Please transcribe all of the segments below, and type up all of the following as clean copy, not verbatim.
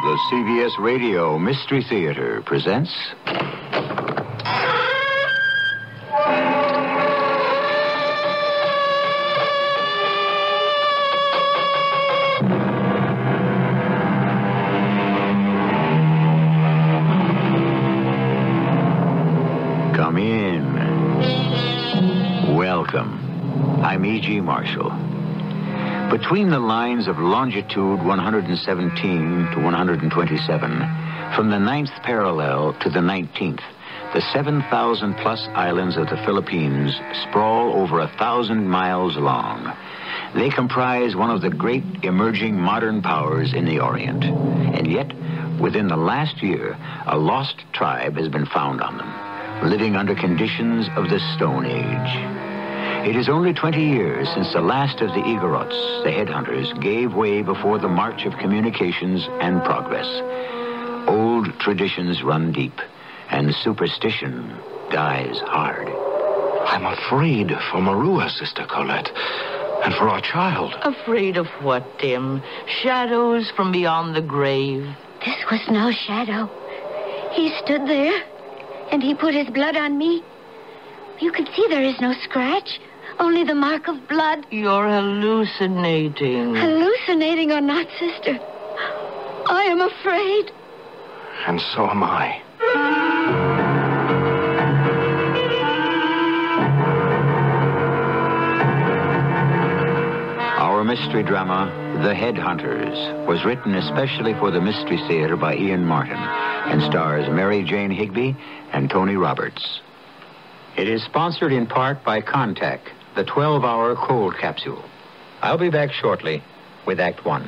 The CBS Radio Mystery Theater presents... Come in. Welcome. I'm E.G. Marshall. Between the lines of longitude 117 to 127, from the 9th parallel to the 19th, the 7,000-plus islands of the Philippines sprawl over 1,000 miles long. They comprise one of the great emerging modern powers in the Orient. And yet, within the last year, a lost tribe has been found on them, living under conditions of the Stone Age. It is only 20 years since the last of the Igorots, the Headhunters, gave way before the march of communications and progress. Old traditions run deep, and superstition dies hard. I'm afraid for Marua, Sister Colette, and for our child. Afraid of what, Tim? Shadows from beyond the grave? This was no shadow. He stood there, and he put his blood on me. You can see there is no scratch. Only the mark of blood. You're hallucinating. Hallucinating or not, sister, I am afraid. And so am I. Our mystery drama, The Headhunters, was written especially for the Mystery Theater by Ian Martin and stars Mary Jane Higby and Tony Roberts. It is sponsored in part by Contact, the 12-hour cold capsule. I'll be back shortly with Act One.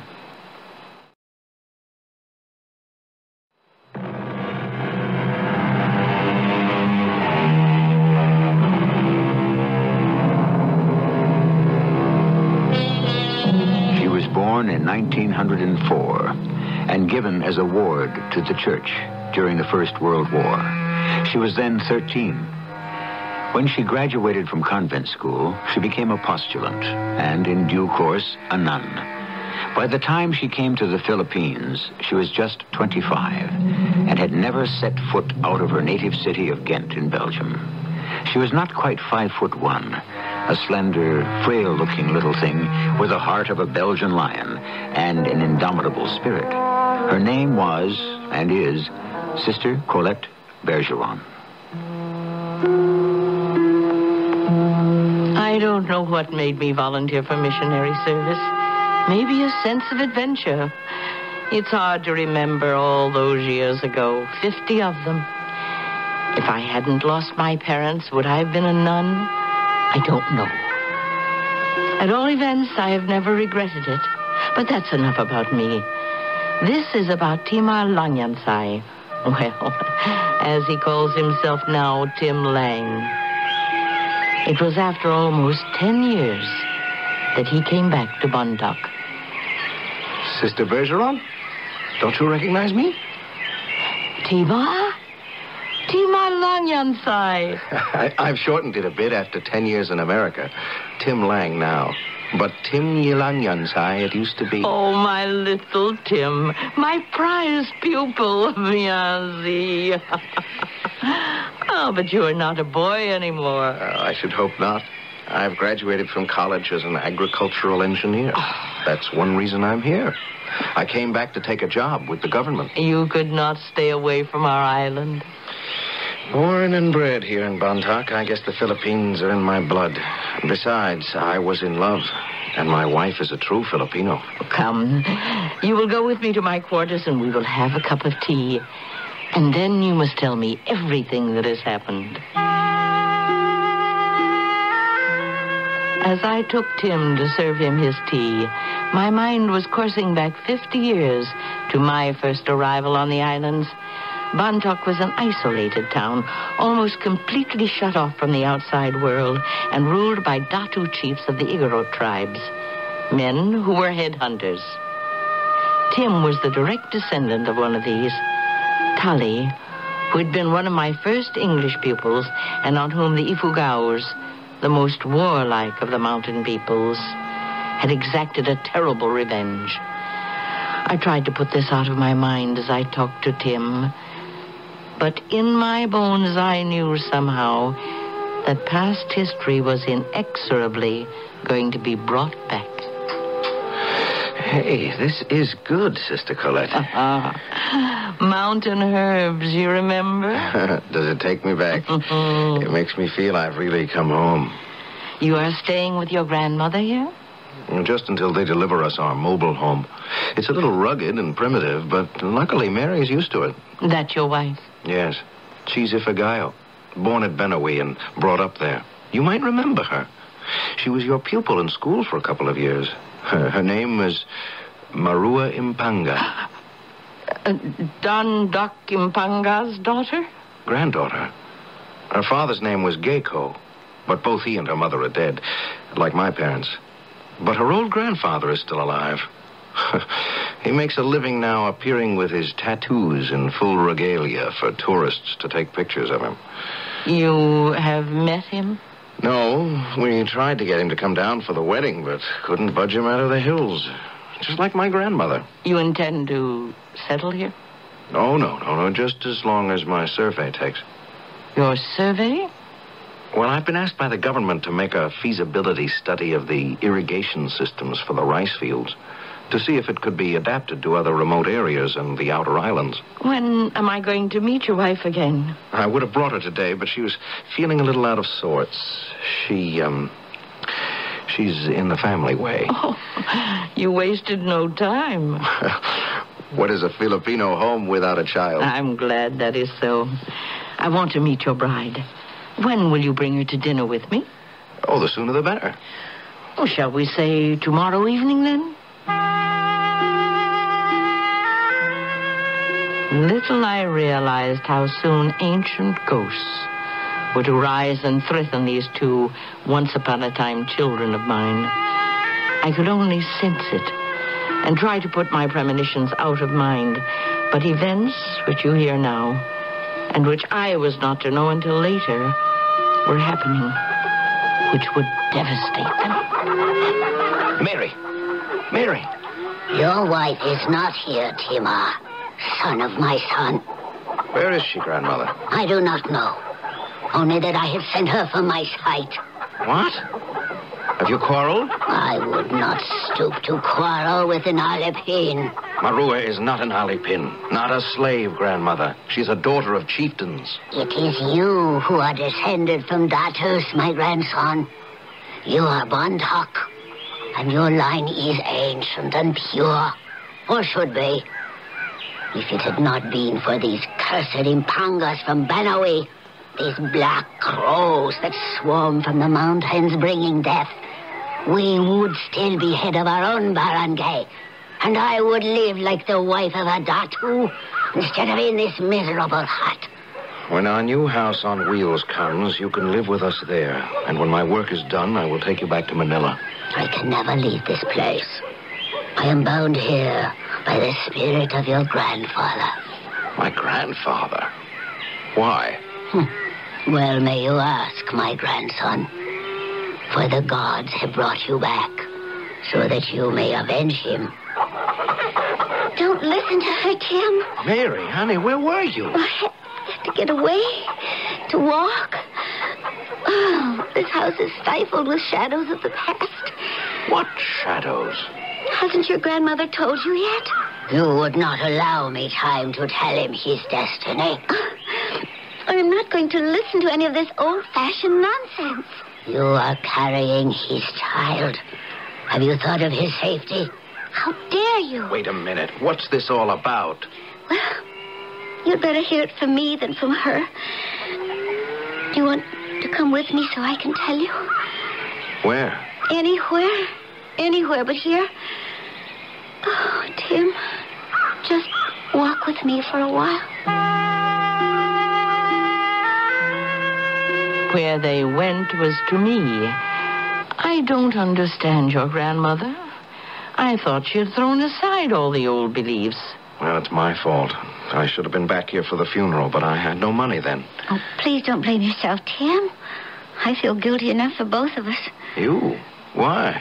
She was born in 1904 and given as a ward to the church during the First World War. She was then 13. When she graduated from convent school, she became a postulant and, in due course, a nun. By the time she came to the Philippines, she was just 25 and had never set foot out of her native city of Ghent in Belgium. She was not quite 5'1", a slender, frail-looking little thing with the heart of a Belgian lion and an indomitable spirit. Her name was, and is, Sister Colette Bergeron. I don't know what made me volunteer for missionary service. Maybe a sense of adventure. It's hard to remember all those years ago, 50 of them. If I hadn't lost my parents, would I have been a nun? I don't know. At all events, I have never regretted it. But that's enough about me. This is about Timar Langyansai. Well, as he calls himself now, Tim Lang. It was after almost 10 years that he came back to Bondoc. Sister Bergeron? Don't you recognize me? Timar? Timar Langyansai. I've shortened it a bit after 10 years in America. Tim Lang now. But Tim Langyansai it used to be. Oh, my little Tim. My prized pupil, Miazi. Oh, but you're not a boy anymore. I should hope not. I've graduated from college as an agricultural engineer. That's one reason I'm here. I came back to take a job with the government. You could not stay away from our island. Born and bred here in Bondoc, I guess the Philippines are in my blood. Besides, I was in love, and my wife is a true Filipino. Come, you will go with me to my quarters and we will have a cup of tea. And then you must tell me everything that has happened. As I took Tim to serve him his tea, my mind was coursing back 50 years to my first arrival on the islands. Bondoc was an isolated town, almost completely shut off from the outside world and ruled by Datu chiefs of the Igorot tribes, men who were headhunters. Tim was the direct descendant of one of these, Tali, who had been one of my first English pupils and on whom the Ifugaos, the most warlike of the mountain peoples, had exacted a terrible revenge. I tried to put this out of my mind as I talked to Tim. But in my bones, I knew somehow that past history was inexorably going to be brought back. Hey, this is good, Sister Colette. Mountain herbs, you remember? Does it take me back? It makes me feel I've really come home. You are staying with your grandmother here? Just until they deliver us our mobile home. It's a little rugged and primitive, but luckily Mary's used to it. That's your wife? Yes. She's Ifagayo, born at Benawi and brought up there. You might remember her. She was your pupil in school for a couple of years. Her name was Marua Impanga. Don Doc Impanga's daughter? Granddaughter. Her father's name was Geiko, but both he and her mother are dead, like my parents. But her old grandfather is still alive. He makes a living now appearing with his tattoos in full regalia for tourists to take pictures of him. You have met him? No, we tried to get him to come down for the wedding, but couldn't budge him out of the hills. Just like my grandmother. You intend to settle here? No, just as long as my survey takes. Your survey? Well, I've been asked by the government to make a feasibility study of the irrigation systems for the rice fields to see if it could be adapted to other remote areas and the outer islands. When am I going to meet your wife again? I would have brought her today, but she was feeling a little out of sorts. She's in the family way. Oh, you wasted no time. What is a Filipino home without a child? I'm glad that is so. I want to meet your bride. When will you bring her to dinner with me? Oh, the sooner the better. Oh, shall we say tomorrow evening, then? Little I realized how soon ancient ghosts were to rise and threaten these two once-upon-a-time children of mine. I could only sense it and try to put my premonitions out of mind. But events which you hear now, and which I was not to know until later, were happening, which would devastate them. Mary! Your wife is not here, Tima, son of my son. Where is she, Grandmother? I do not know. Only that I have sent her from my sight. What? Have you quarreled? I would not stoop to quarrel with an Alipin. Marua is not an Alipin, not a slave, Grandmother. She's a daughter of chieftains. It is you who are descended from Datus, my grandson. You are Bontok, and your line is ancient and pure, or should be. If it had not been for these cursed Impangas from Benawi, these black crows that swarm from the mountains bringing death, we would still be head of our own barangay, and I would live like the wife of a Datu instead of in this miserable hut. When our new house on wheels comes, you can live with us there. And when my work is done, I will take you back to Manila. I can never leave this place. I am bound here by the spirit of your grandfather. My grandfather? Why? Well, may you ask, my grandson. For the gods have brought you back, so that you may avenge him. Don't listen to her, Tim. Mary, honey, where were you? I had to get away, to walk. Oh, this house is stifled with shadows of the past. What shadows? Hasn't your grandmother told you yet? You would not allow me time to tell him his destiny. I am not going to listen to any of this old-fashioned nonsense. You are carrying his child. Have you thought of his safety? How dare you? Wait a minute. What's this all about? Well, you'd better hear it from me than from her. Do you want to come with me so I can tell you? Where? Anywhere. Anywhere but here. Oh, Tim, just walk with me for a while. Where they went was to me. I don't understand your grandmother. I thought she had thrown aside all the old beliefs. Well, it's my fault. I should have been back here for the funeral, but I had no money then. Oh, please don't blame yourself, Tim. I feel guilty enough for both of us. You? Why?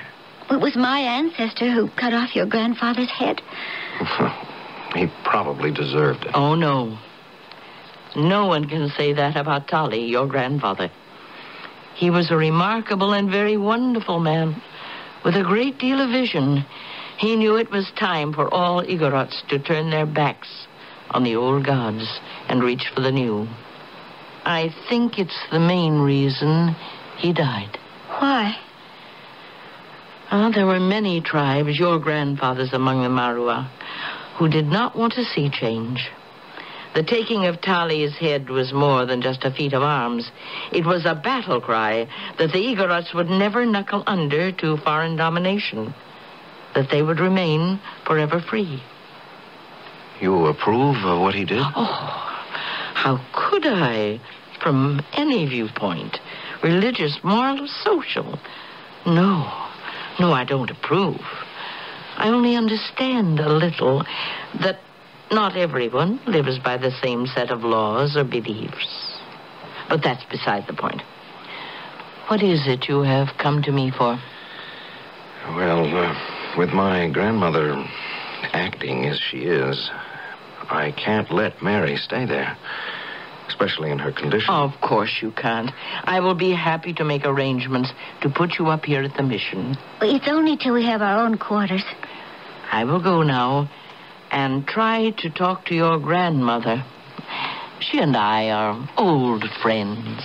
It was my ancestor who cut off your grandfather's head. He probably deserved it. Oh, no. No one can say that about Tali, your grandfather. He was a remarkable and very wonderful man with a great deal of vision. He knew it was time for all Igorots to turn their backs on the old gods and reach for the new. I think it's the main reason he died. Why? There were many tribes, your grandfathers among the Marua, who did not want to see change. The taking of Tali's head was more than just a feat of arms. It was a battle cry that the Igorots would never knuckle under to foreign domination, that they would remain forever free. You approve of what he did? Oh, how could I? From any viewpoint, religious, moral, social. No, I don't approve. I only understand a little that not everyone lives by the same set of laws or beliefs. But that's beside the point. What is it you have come to me for? Well, with my grandmother acting as she is, I can't let Mary stay there, especially in her condition. Of course you can't. I will be happy to make arrangements to put you up here at the mission. It's only till we have our own quarters. I will go now and try to talk to your grandmother. She and I are old friends.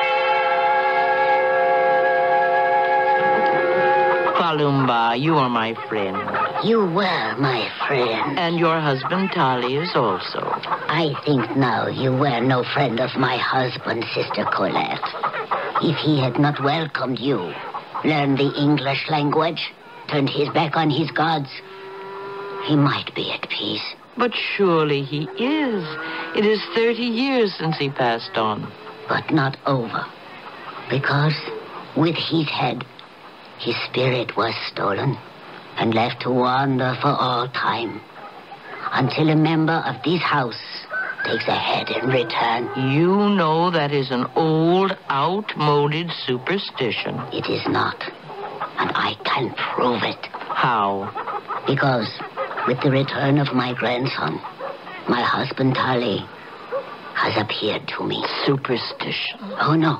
Falumba, you are my friend. You were my friend. And your husband, Tali, is also. I think now you were no friend of my husband, Sister Colette. If he had not welcomed you, learned the English language, turned his back on his gods, he might be at peace. But surely he is. It is 30 years since he passed on. But not over. Because with his head, his spirit was stolen and left to wander for all time. Until a member of this house takes a head in return. You know that is an old, outmoded superstition. It is not. And I can prove it. How? Because with the return of my grandson, my husband Tali has appeared to me. Superstition? Oh, no.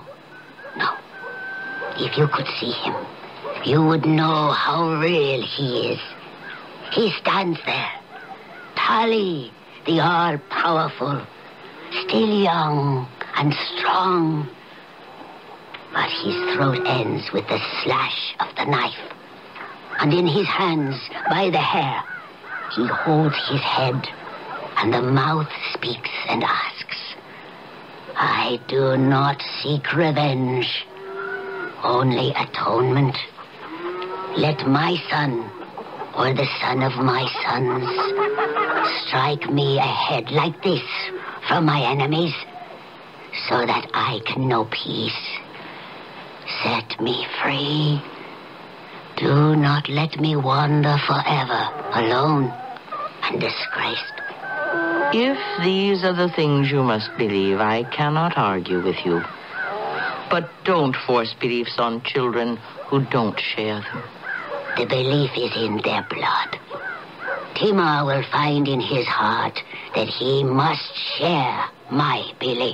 If you could see him, you would know how real he is. He stands there, Tali, the all-powerful, still young and strong. But his throat ends with the slash of the knife. And in his hands, by the hair, he holds his head, and the mouth speaks and asks, I do not seek revenge, only atonement. Let my son, or the son of my sons, strike me a head like this from my enemies, so that I can know peace. Set me free. Do not let me wander forever, alone and disgraced. If these are the things you must believe, I cannot argue with you. But don't force beliefs on children who don't share them. The belief is in their blood. Timar will find in his heart that he must share my belief.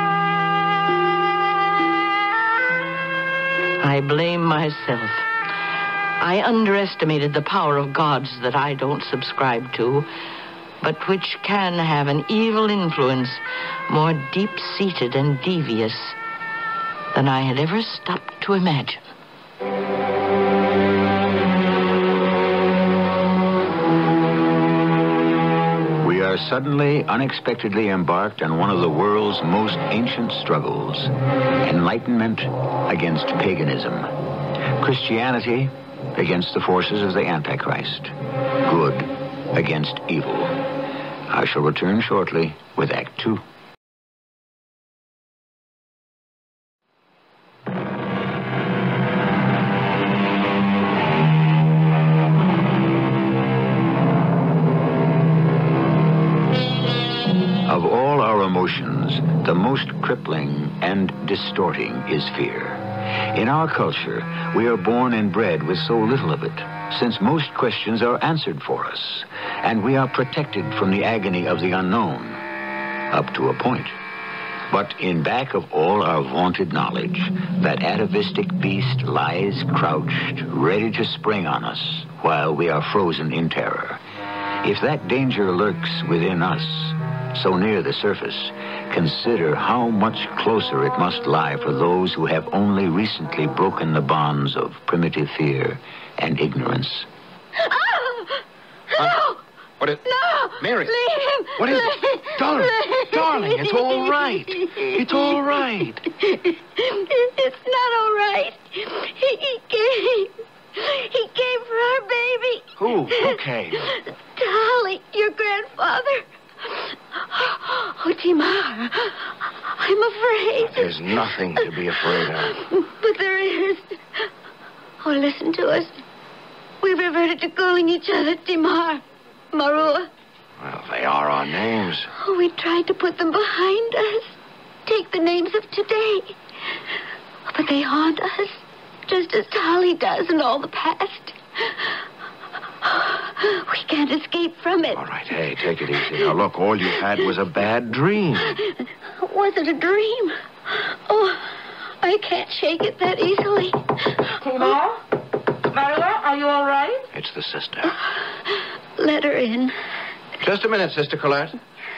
I blame myself. I underestimated the power of gods that I don't subscribe to, but which can have an evil influence more deep-seated and devious than I had ever stopped to imagine. We are suddenly, unexpectedly embarked on one of the world's most ancient struggles. Enlightenment against paganism. Christianity against the forces of the Antichrist. Good against evil. I shall return shortly with Act 2. Of all our emotions, the most crippling and distorting is fear. In our culture, we are born and bred with so little of it, since most questions are answered for us, and we are protected from the agony of the unknown, up to a point. But in back of all our vaunted knowledge, that atavistic beast lies crouched, ready to spring on us while we are frozen in terror. If that danger lurks within us, so near the surface, consider how much closer it must lie for those who have only recently broken the bonds of primitive fear and ignorance. Oh! No! What is... No! Mary! Leave him! What is it? Darling, it's all right. It's all right. It's not all right. He came for our baby. Who came? Dolly, your grandfather. Oh, Timar, I'm afraid. There's nothing to be afraid of. But there is. Oh, listen to us. We've reverted to calling each other Timar, Marua. Well, they are our names. Oh, we tried to put them behind us. Take the names of today. But they haunt us, just as Dolly does in all the past. We can't escape from it. All right, hey, take it easy. Now, look, all you had was a bad dream. Was it a dream? Oh, I can't shake it that easily. Timar? Marilla, are you all right? It's the sister. Let her in. Just a minute, Sister Colette.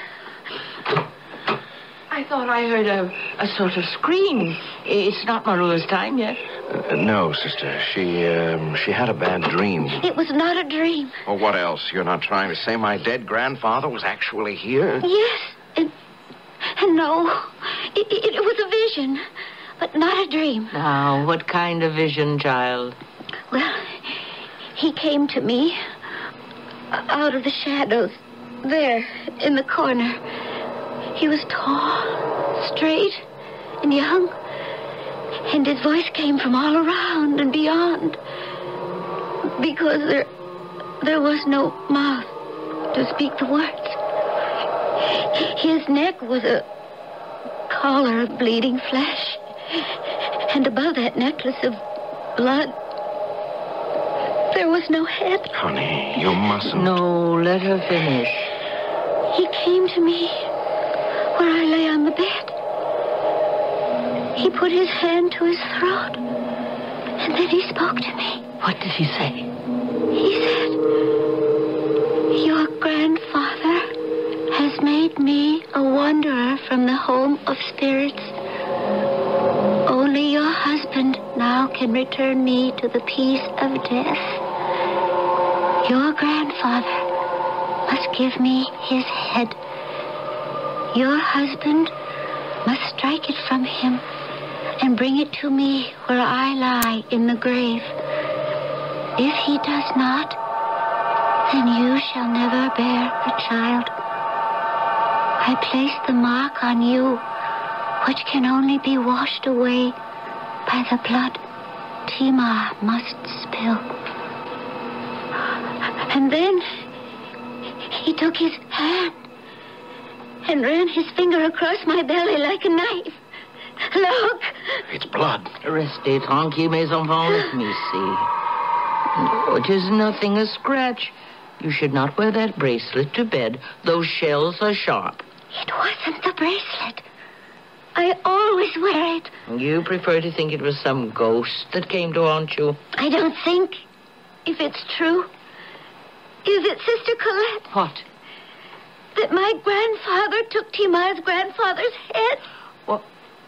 I thought I heard a sort of scream. It's not Marilla's time yet. No, sister. She had a bad dream. It was not a dream. Well, what else? You're not trying to say my dead grandfather was actually here? Yes, and no. It was a vision, but not a dream. Now, what kind of vision, child? Well, he came to me out of the shadows, there, in the corner. He was tall, straight, and young, and his voice came from all around and beyond, because there was no mouth to speak the words. His neck was a collar of bleeding flesh, and above that necklace of blood, there was no head. Honey, you mustn't. No, let her finish. He came to me where I lay on the bed. He put his hand to his throat, and then he spoke to me. What did he say? He said, "Your grandfather has made me a wanderer from the home of spirits. Only your husband now can return me to the peace of death. Your grandfather must give me his head. Your husband must strike it from him and bring it to me where I lie in the grave. If he does not, then you shall never bear a child. I place the mark on you, which can only be washed away by the blood Timar must spill." And then he took his hand and ran his finger across my belly like a knife. Look! It's blood. Restez tranquille, mes enfants. Let me see. No, it is nothing, a scratch. You should not wear that bracelet to bed. Those shells are sharp. It wasn't the bracelet. I always wear it. You prefer to think it was some ghost that came to haunt you? I don't think, if it's true. Is it, Sister Colette? What? That my grandfather took Timar's grandfather's head? Well,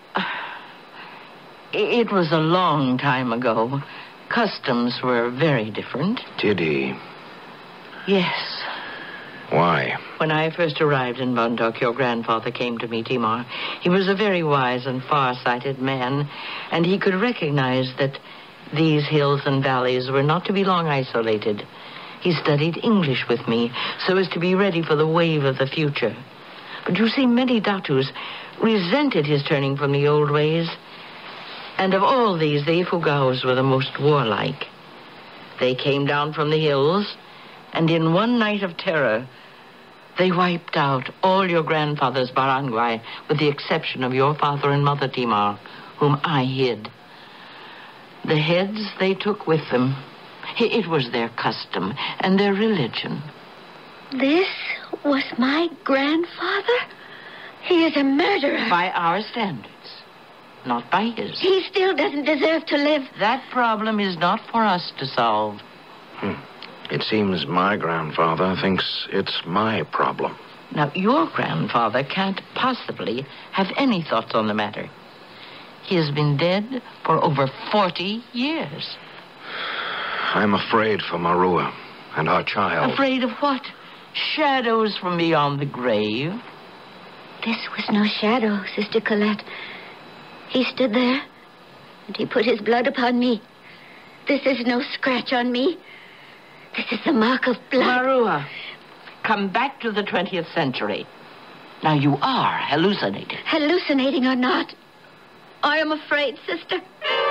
it was a long time ago. Customs were very different. Did he? Yes. Why? When I first arrived in Bundok, your grandfather came to me, Timar. He was a very wise and far-sighted man, and he could recognize that these hills and valleys were not to be long isolated. He studied English with me so as to be ready for the wave of the future. But you see, many Datus resented his turning from the old ways. And of all these, the Ifugaos were the most warlike. They came down from the hills, and in one night of terror, they wiped out all your grandfather's barangay, with the exception of your father and mother, Timar, whom I hid. The heads they took with them. It was their custom and their religion. This was my grandfather? He is a murderer. By our standards, not by his. He still doesn't deserve to live. That problem is not for us to solve. It seems my grandfather thinks it's my problem. Now, your grandfather can't possibly have any thoughts on the matter. He has been dead for over 40 years. I'm afraid for Marua and our child. Afraid of what? Shadows from beyond the grave? This was no shadow, Sister Colette. He stood there, and he put his blood upon me. This is no scratch on me. This is the mark of blood. Marua, come back to the 20th century. Now, you are hallucinating. Hallucinating or not, I am afraid, Sister.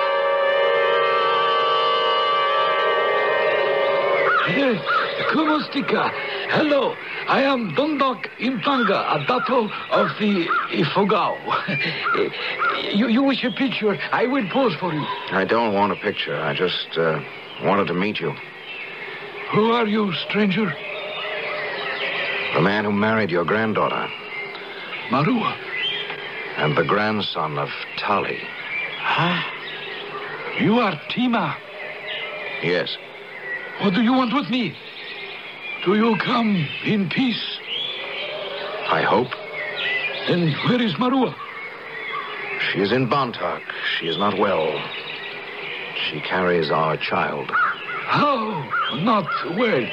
Como stica? Hello, I am Dondok Impanga, a dato of the Ifogao. You wish a picture? I will pose for you. I don't want a picture. I just wanted to meet you. Who are you, stranger? The man who married your granddaughter. Marua. And the grandson of Tali. Huh? You are Tima. Yes. What do you want with me? Do you come in peace? I hope. Then where is Marua? She is in Bontark. She is not well. She carries our child. How? Not well.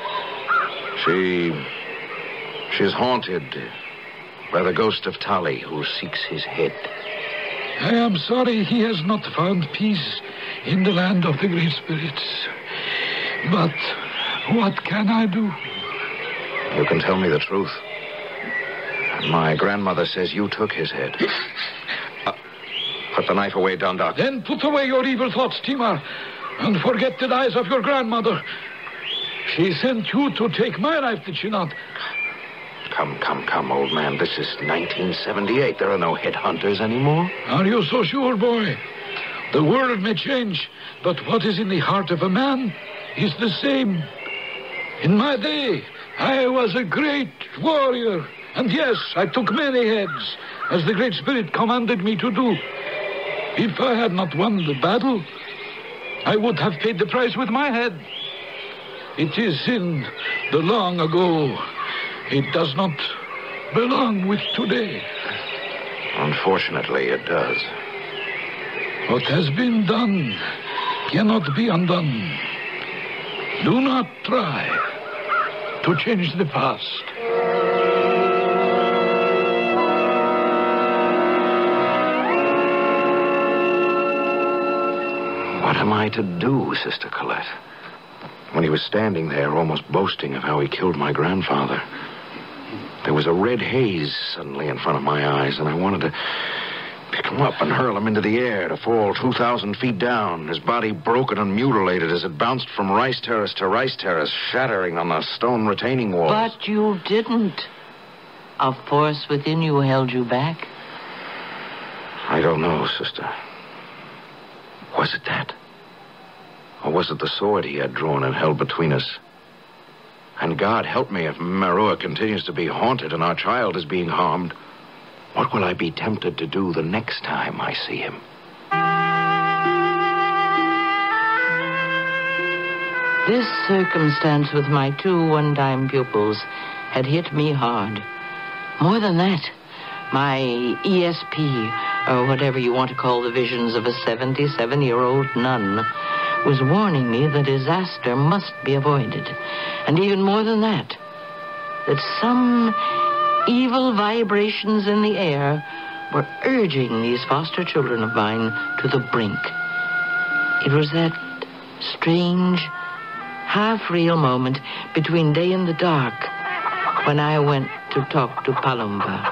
She's haunted by the ghost of Tali, who seeks his head. I am sorry he has not found peace in the land of the great spirits. But what can I do? You can tell me the truth. My grandmother says you took his head. Put the knife away, Dondok. Then put away your evil thoughts, Timar, and forget the lies of your grandmother. She sent you to take my life, did she not? Come, old man. This is 1978. There are no headhunters anymore. Are you so sure, boy? The world may change, but what is in the heart of a man is the same. In my day, I was a great warrior. And yes, I took many heads, as the Great Spirit commanded me to do. If I had not won the battle, I would have paid the price with my head. It is in the long ago. It does not belong with today. Unfortunately, it does. What has been done cannot be undone. Do not try to change the past. What am I to do, Sister Colette? When he was standing there, almost boasting of how he killed my grandfather, there was a red haze suddenly in front of my eyes, and I wanted to pick him up and hurl him into the air to fall 2,000 feet down, his body broken and mutilated as it bounced from rice terrace to rice terrace, shattering on the stone retaining walls. But you didn't. A force within you held you back. I don't know, Sister. Was it that? Or was it the sword he had drawn and held between us? And God help me if Marua continues to be haunted and our child is being harmed. What will I be tempted to do the next time I see him? This circumstance with my 2 one-time pupils had hit me hard. More than that, my ESP, or whatever you want to call the visions of a 77-year-old nun, was warning me that disaster must be avoided. And even more than that some evil vibrations in the air were urging these foster children of mine to the brink. It was that strange, half-real moment between day and the dark when I went to talk to Palumba.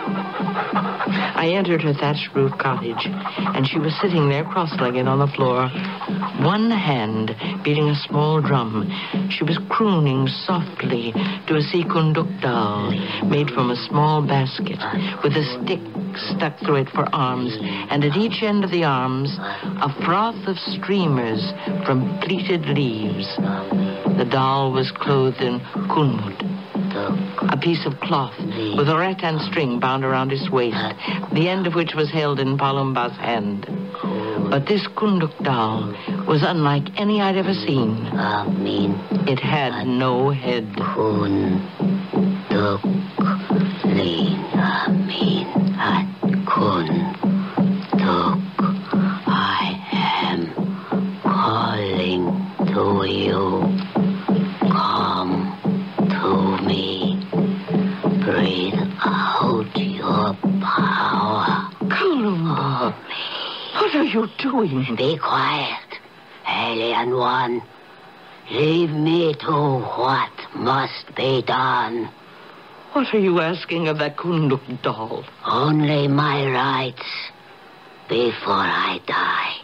I entered her thatched roof cottage, and she was sitting there cross-legged on the floor, one hand beating a small drum. She was crooning softly to a sikunduk doll made from a small basket with a stick stuck through it for arms, and at each end of the arms, a froth of streamers from pleated leaves. The doll was clothed in kunmut, a piece of cloth with a rattan string bound around its waist, the end of which was held in Palumba's hand. But this kunduk doll was unlike any I'd ever seen. It had no head. I am calling to you. Come to me. Breathe out your power. Palumba, what are you doing? Be quiet, alien one. Leave me to what must be done. What are you asking of that kunduk doll? Only my rights before I die.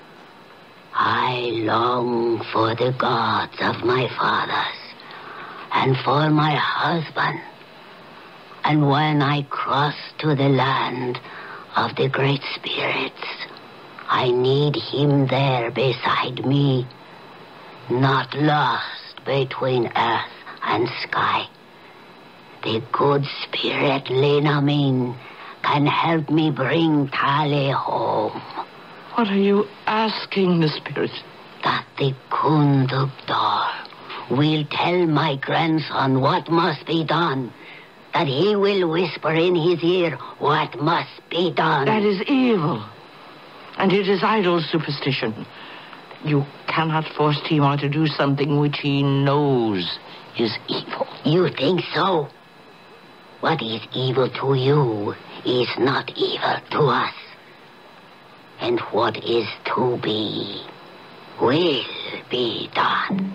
I long for the gods of my fathers and for my husband. And when I cross to the land of the great spirits, I need him there beside me, not lost between earth and sky. The good spirit Lenamin can help me bring Tali home. What are you asking the spirit? That the Kunduk doll will tell my grandson what must be done. That he will whisper in his ear what must be done. That is evil. And it is idle superstition. You cannot force Timar to do something which he knows is evil. You think so? What is evil to you is not evil to us. And what is to be will be done.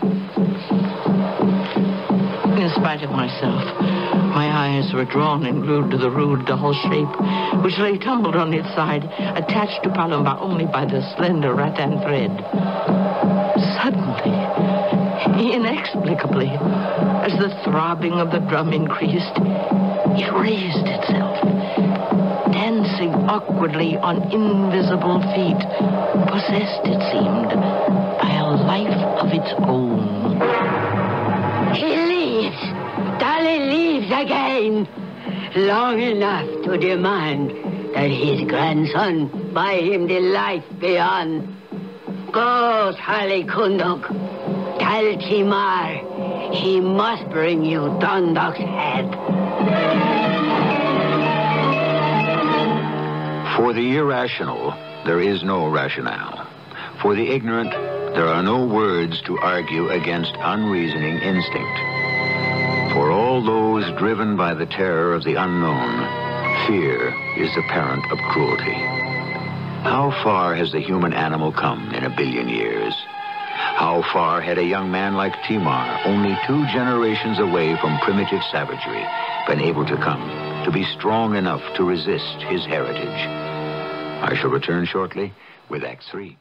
In spite of myself, my eyes were drawn and glued to the rude doll shape, which lay tumbled on its side, attached to Palumba only by the slender rattan thread. Suddenly, inexplicably, as the throbbing of the drum increased, it raised itself, dancing awkwardly on invisible feet, possessed, it seemed, by a life of its own. He leaves. Dolly leaves again. Long enough to demand that his grandson buy him the life beyond. Go, Tali Kunduk. Tell Timar he must bring you Dunduk's head. For the irrational, there is no rationale. For the ignorant, there are no words to argue against unreasoning instinct. For all those driven by the terror of the unknown, fear is the parent of cruelty. How far has the human animal come in 1 billion years? How far had a young man like Timar, only 2 generations away from primitive savagery, been able to come, to be strong enough to resist his heritage? I shall return shortly with Act 3.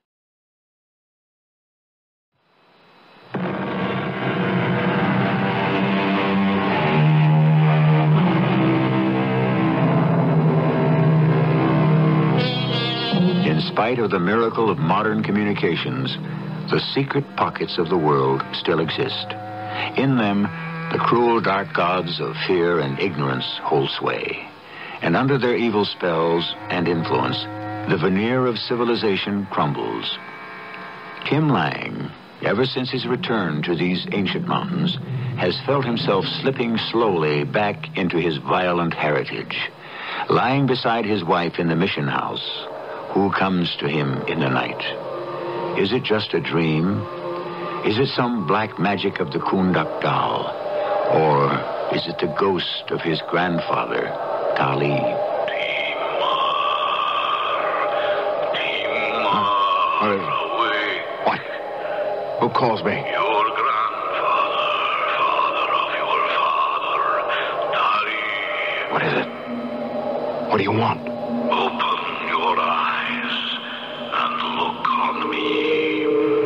In spite of the miracle of modern communications, the secret pockets of the world still exist. In them, the cruel dark gods of fear and ignorance hold sway. And under their evil spells and influence, the veneer of civilization crumbles. Tim Lang, ever since his return to these ancient mountains, has felt himself slipping slowly back into his violent heritage. Lying beside his wife in the mission house, who comes to him in the night? Is it just a dream? Is it some black magic of the Kundak doll? Or is it the ghost of his grandfather, Tali? Away. What? Who calls me? Your grandfather, father of your father, What do you want? Open your eyes and look on me.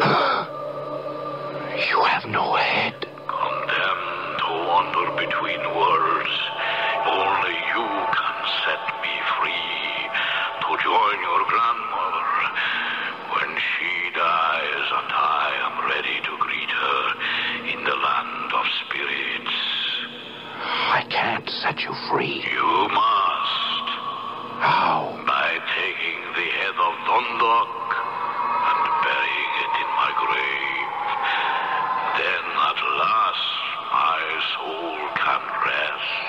You have no head. Condemned to wander between worlds, only you can set me free to join your grandmother when she dies, and I am ready to greet her in the land of spirits. I can't set you free. You must. How? By taking the head of Dundalk and burying it in my grave. Then at last my soul can rest.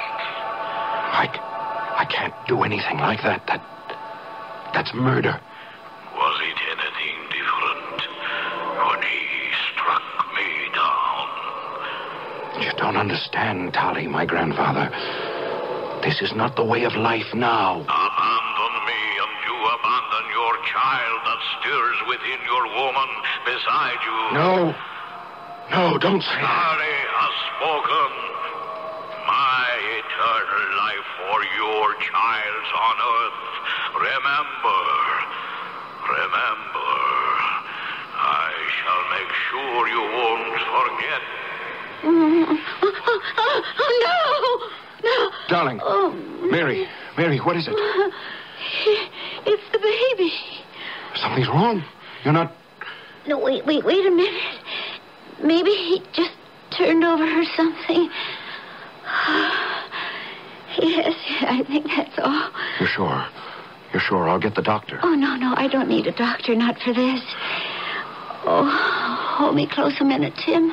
I can't do anything like that. That's murder. Was it anything different when he struck me down? You don't understand, Tali, my grandfather. This is not the way of life now. Abandon me and you abandon your child that stirs within your woman beside you. No, don't say that. Harry has spoken. My eternal life for your child's on earth. Remember. I shall make sure you won't forget. No. Darling. Oh. Mary, what is it? It's the baby. Something's wrong. You're not... No, wait a minute. Maybe he just turned over or something. Yes, I think that's all. You're sure? You're sure? I'll get the doctor. Oh, no, I don't need a doctor, not for this. Oh, hold me close a minute, Tim.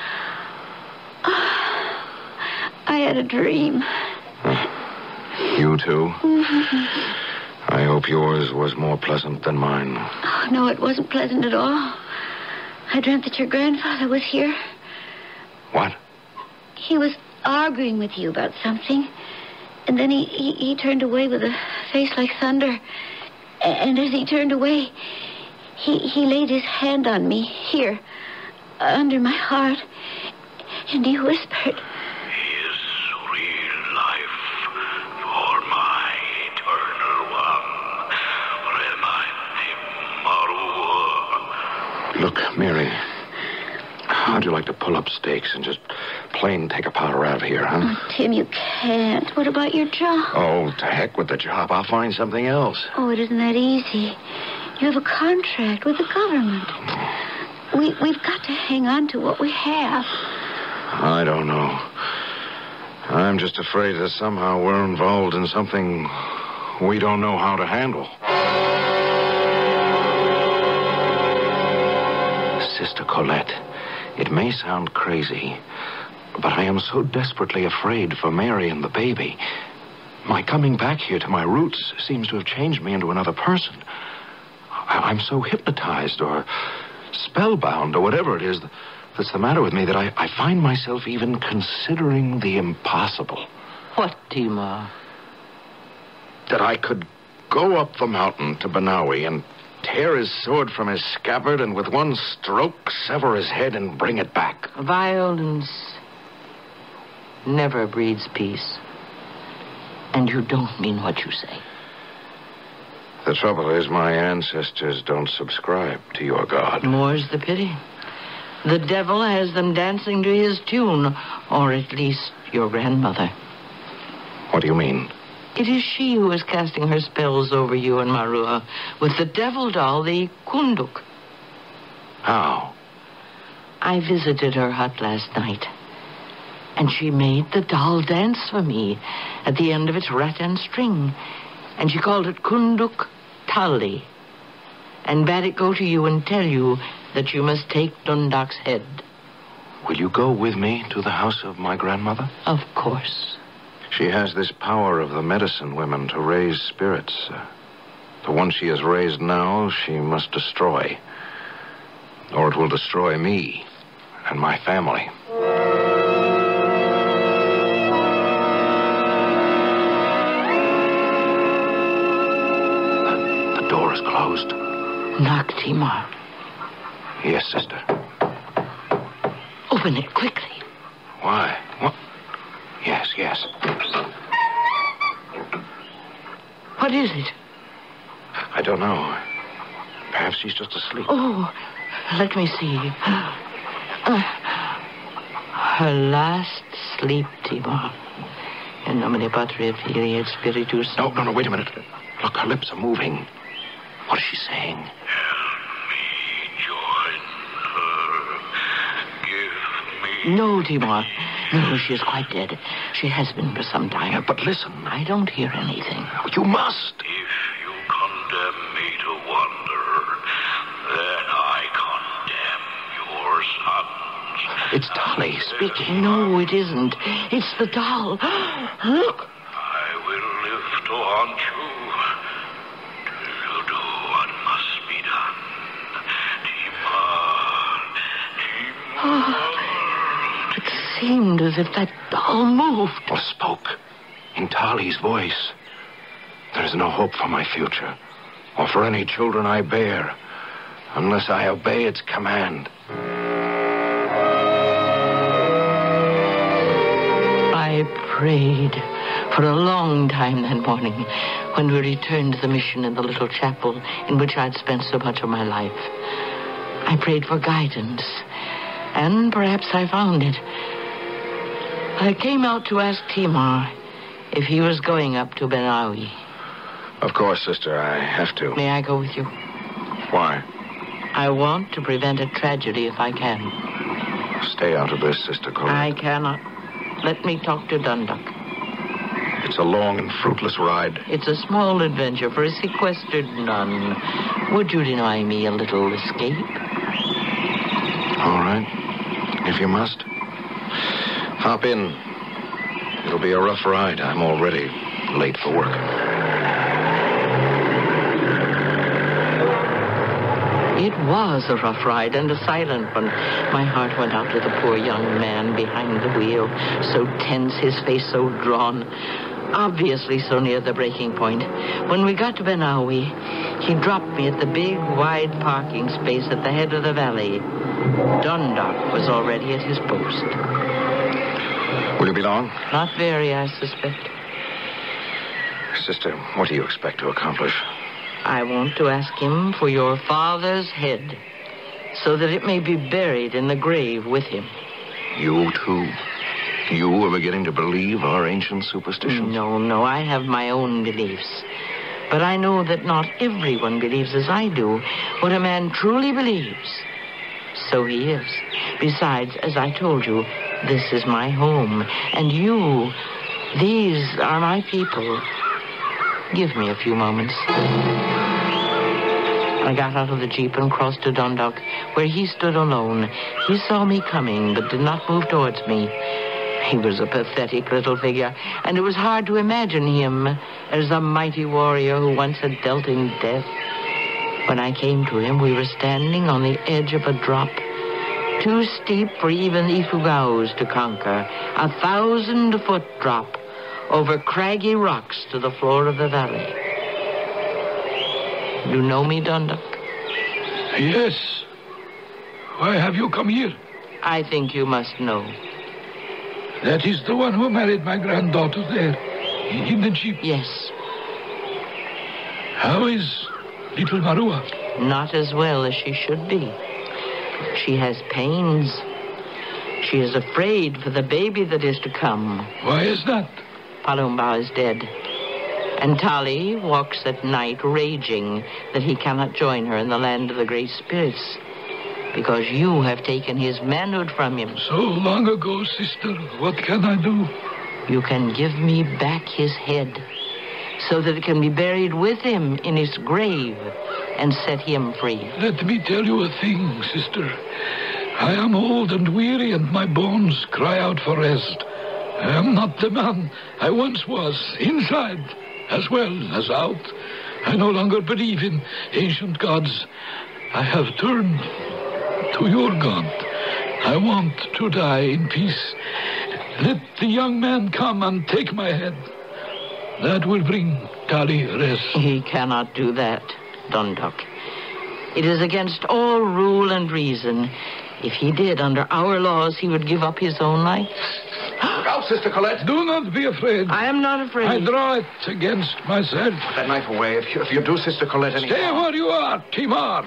I had a dream. You too? I hope yours was more pleasant than mine. Oh, no, it wasn't pleasant at all. I dreamt that your grandfather was here. What? He was arguing with you about something. And then he turned away with a face like thunder. And as he turned away, he laid his hand on me, here, under my heart. And he whispered... His real life for my eternal one. Remind him, Marua. Look, Mary, how'd you like to pull up stakes and just plain take a powder out of here, huh? Oh, Tim, you can't. What about your job? Oh, to heck with the job. I'll find something else. Oh, it isn't that easy. You have a contract with the government. We've got to hang on to what we have. I don't know. I'm just afraid that somehow we're involved in something we don't know how to handle. Sister Colette, it may sound crazy, but I am so desperately afraid for Mary and the baby. My coming back here to my roots seems to have changed me into another person. I'm so hypnotized or spellbound or whatever it is that's the matter with me that I find myself even considering the impossible. What, Timur? That I could go up the mountain to Banawi and tear his sword from his scabbard and with one stroke sever his head and bring it back. Violence never breeds peace. And you don't mean what you say. The trouble is my ancestors don't subscribe to your God. More's the pity. The devil has them dancing to his tune, or at least your grandmother. What do you mean? It is she who is casting her spells over you and Marua with the devil doll, the Kunduk. How? I visited her hut last night, and she made the doll dance for me at the end of its rattan string, and she called it Kunduk Tali, and bade it go to you and tell you that you must take Dundalk's head. Will you go with me to the house of my grandmother? Of course. She has this power of the medicine women to raise spirits. The one she has raised now, she must destroy. Or it will destroy me and my family. The door is closed. Knock, Timur. Yes, sister. Open it quickly. Why? What? Yes. What is it? I don't know. Perhaps she's just asleep. Oh, let me see. Her last sleep, Timor. In nomine Patri Filii et Spiritus. No, wait a minute. Look, her lips are moving. What is she saying? Help me join her. Give me... No, Timor. No, she is quite dead. She has been for some time. Yeah, but listen. I don't hear anything. You must. If you condemn me to wander, then I condemn your sons. It's Dolly speaking. No, it isn't. It's the doll. Look. I will live to haunt you till you do what must be done. Timor. It seemed as if that doll moved. Or spoke in Tali's voice. There is no hope for my future, or for any children I bear, unless I obey its command. I prayed for a long time that morning when we returned to the mission in the little chapel in which I'd spent so much of my life. I prayed for guidance, and perhaps I found it. I came out to ask Timor if he was going up to Benawi. Of course, sister, I have to. May I go with you? Why? I want to prevent a tragedy if I can. Stay out of this, Sister Colette. I cannot. Let me talk to Dundalk. It's a long and fruitless ride. It's a small adventure for a sequestered nun. Would you deny me a little escape? All right. If you must. Hop in. It'll be a rough ride. I'm already late for work. It was a rough ride and a silent one. My heart went out to the poor young man behind the wheel, so tense, his face so drawn, obviously so near the breaking point. When we got to Benawi, he dropped me at the big, wide parking space at the head of the valley. Dundalk was already at his post. Will you be long? Not very, I suspect. Sister, what do you expect to accomplish? I want to ask him for your father's head, so that it may be buried in the grave with him. You, too? You are beginning to believe our ancient superstitions? No, I have my own beliefs. But I know that not everyone believes as I do. What a man truly believes, so he is. Besides, as I told you, this is my home. And you, these are my people. Give me a few moments. I got out of the jeep and crossed to Dundalk, where he stood alone. He saw me coming, but did not move towards me. He was a pathetic little figure, and it was hard to imagine him as a mighty warrior who once had dealt in death. When I came to him, we were standing on the edge of a drop, too steep for even Ifugaos to conquer, 1,000-foot drop over craggy rocks to the floor of the valley. You know me, Dundalk? Yes. Why have you come here? I think you must know. That is the one who married my granddaughter there, in the jeep. Yes. How is little Marua? Not as well as she should be. She has pains. She is afraid for the baby that is to come. Why is that? Palumba is dead. And Tali walks at night raging that he cannot join her in the land of the great spirits, because you have taken his manhood from him. So long ago, sister. What can I do? You can give me back his head, so that it can be buried with him in his grave and set him free. Let me tell you a thing, sister. I am old and weary, and my bones cry out for rest. I am not the man I once was, inside as well as out. I no longer believe in ancient gods. I have turned to your God. I want to die in peace. Let the young man come and take my head. That will bring Tali rest. He cannot do that, Dundalk. It is against all rule and reason. If he did, under our laws, he would give up his own life. Look out, Sister Colette. Do not be afraid. I am not afraid. I draw it against myself. Put that knife away. If you do, Sister Colette, any Stay where you are, Timar.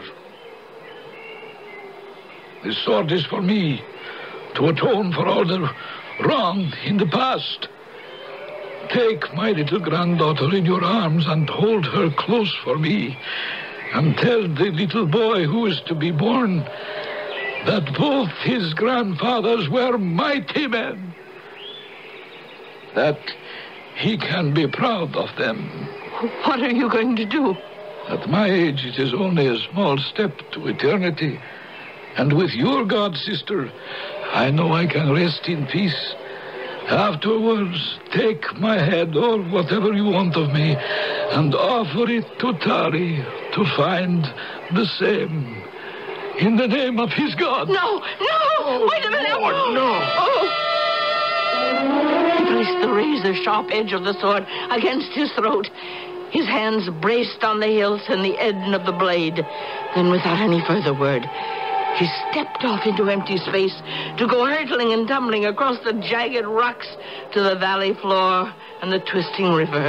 This sword is for me, to atone for all the wrong in the past. Take my little granddaughter in your arms and hold her close for me. And tell the little boy who is to be born that both his grandfathers were mighty men. That he can be proud of them. What are you going to do? At my age, it is only a small step to eternity. And with your God, sister, I know I can rest in peace. Afterwards, take my head or whatever you want of me and offer it to Tari to find the same. In the name of his God. No! Wait a minute! Lord, no! He placed the razor-sharp edge of the sword against his throat. His hands braced on the hilt and the end of the blade. Then, without any further word, he stepped off into empty space to go hurtling and tumbling across the jagged rocks to the valley floor and the twisting river.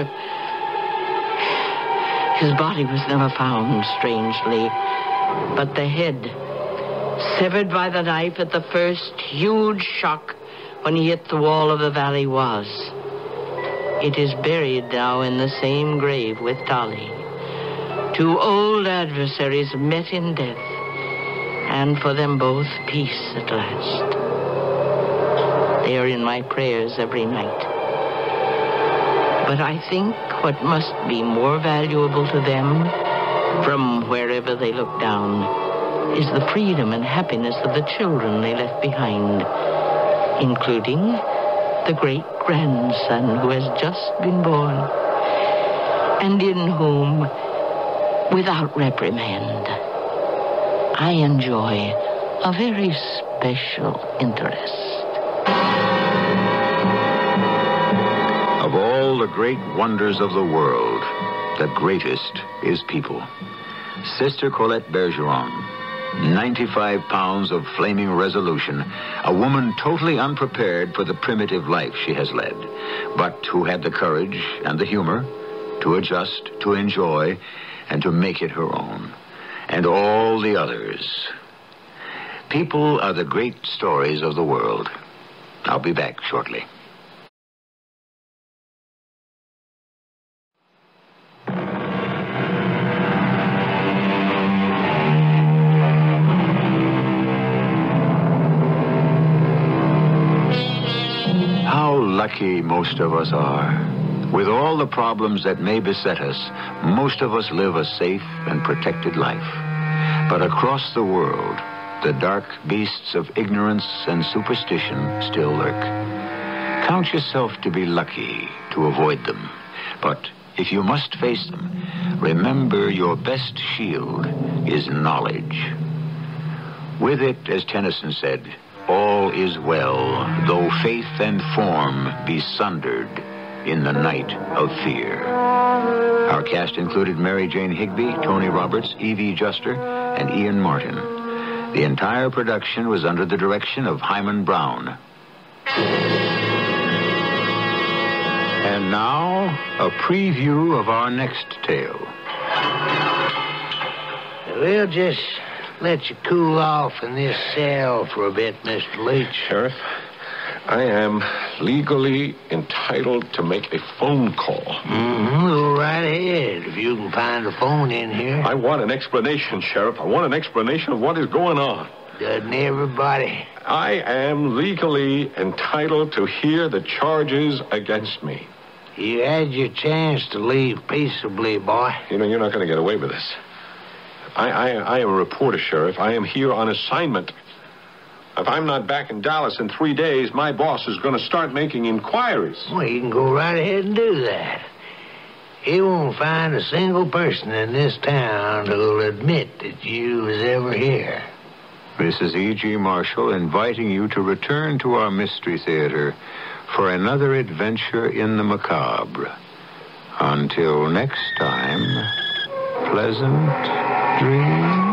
His body was never found, strangely, but the head, severed by the knife at the first huge shock when he hit the wall of the valley, was. It is buried now in the same grave with Dolly. Two old adversaries met in death, and for them both, peace at last. They are in my prayers every night. But I think what must be more valuable to them, from wherever they look down, is the freedom and happiness of the children they left behind, including the great-grandson who has just been born, and in whom, without reprimand, I enjoy a very special interest. Of all the great wonders of the world, the greatest is people. Sister Colette Bergeron, 95 pounds of flaming resolution, a woman totally unprepared for the primitive life she has led, but who had the courage and the humor to adjust, to enjoy, and to make it her own. And all the others. People are the great stories of the world. I'll be back shortly. How lucky most of us are. With all the problems that may beset us, most of us live a safe and protected life. But across the world, the dark beasts of ignorance and superstition still lurk. Count yourself to be lucky to avoid them. But if you must face them, remember your best shield is knowledge. With it, as Tennyson said, all is well, though faith and form be sundered in the night of fear. Our cast included Mary Jane Higby, Tony Roberts, Evie Juster, and Ian Martin. The entire production was under the direction of Hyman Brown. And now, a preview of our next tale. We'll just let you cool off in this cell for a bit, Mr. Leach. Sheriff, I am legally entitled to make a phone call. Go right ahead, if you can find a phone in here. I want an explanation, Sheriff. I want an explanation of what is going on. Doesn't everybody? I am legally entitled to hear the charges against me. You had your chance to leave peaceably, boy. You know, you're not going to get away with this. I am a reporter, Sheriff. I am here on assignment. If I'm not back in Dallas in 3 days, my boss is going to start making inquiries. Well, you can go right ahead and do that. He won't find a single person in this town who'll admit that you was ever here. This is E.G. Marshall inviting you to return to our Mystery Theater for another adventure in the macabre. Until next time, pleasant dreams.